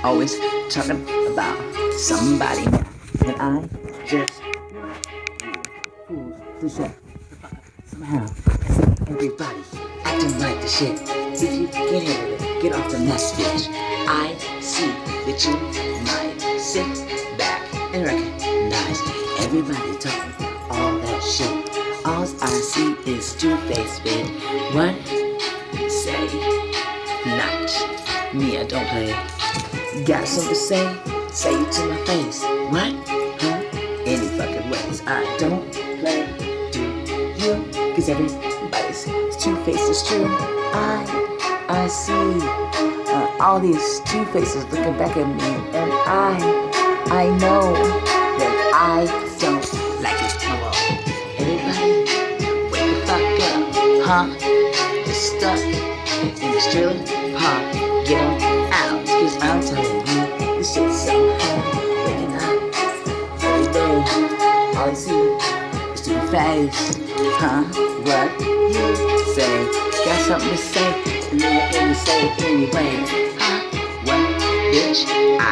always talking about somebody now. And I just fools to shut the fuck up somehow. I see everybody acting like the shit. If you can't handle it, get off the mess, bitch. I see that you might sit back and recognize everybody talking all that shit. All I see is two-faced, bitch. What? Say not me, I don't play. Got something to say? Say it to my face. What? Huh? Any fucking ways. I don't play. Do you? Cause everybody's two-faced is true. I see all these two faces looking back at me, and I know that I don't like it. Hello, everybody, wake the fuck up, huh? You're stuck in this trailer park. Get on out, cause I'm telling you, this shit's somehow waking up every day. All I see is two face, huh? What you say? Got something to say? And say it anyway. Huh? What, bitch?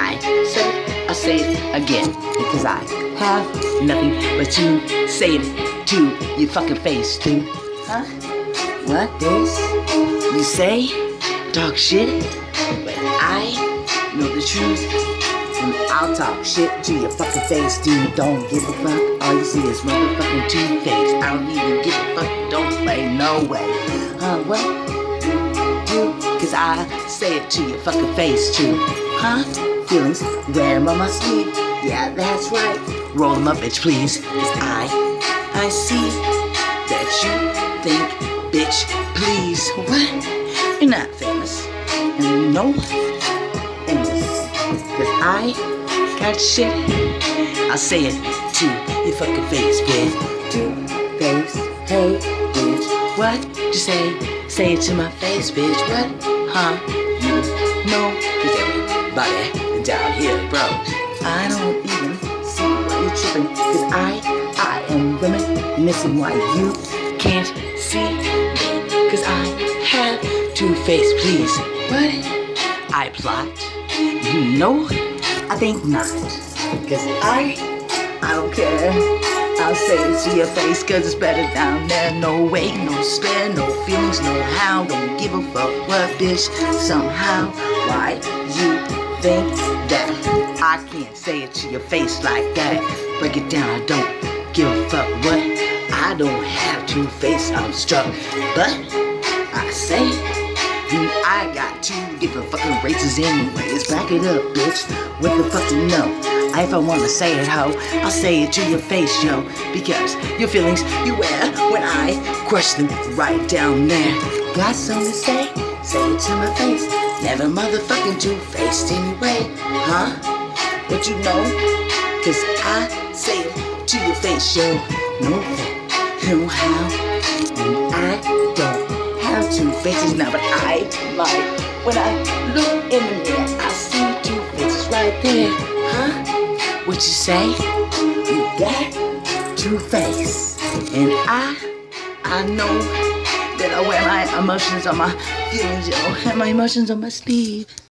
I'll say it again. Because I have nothing but to say it to your fucking face, dude. Huh? What, this? You say? Talk shit? But I know the truth. And I'll talk shit to your fucking face, dude. Don't give a fuck. All you see is motherfucking two-face. I don't even give a fuck. Don't play, no way. What? Cause I say it to your fucking face too. Huh? Feelings, wear them on my sleeve. Yeah, that's right. Roll them up, bitch, please. Cause I see that you think, bitch, please. What? You're not famous. And no famous. Cause I got shit. I'll say it to your fucking face, bitch. Two-face, hey, bitch. What you say? Say it to my face, bitch. What? Huh? You know? Cause everybody down here, bro. I don't even see why you're tripping. Cause I am reminiscing why you can't see me. Cause I have two-face, please. What? I plot? No, I think not. Cause I don't care. I'll say it to your face, cause it's better down there. No way, no spare, no feelings, no how. Don't give a fuck what, bitch. Somehow, why you think that I can't say it to your face like that? Break it down, I don't give a fuck what. I don't have two-face, I'm struck. But I say I got two different fucking races anyways. Back it up, bitch. What the fuck you know? If I wanna say it, ho, I'll say it to your face, yo. Because your feelings you wear when I crush them right down there. Got something to say? Say it to my face. Never motherfucking two-faced anyway, huh? What you know? Cause I say it to your face, yo. No how. And I don't have two faces now, but I like when I look in the mirror, I see two faces right there, huh? What you say? You got two-face. And I know that I wear my emotions on my feelings, yo. And my emotions on my sleeve.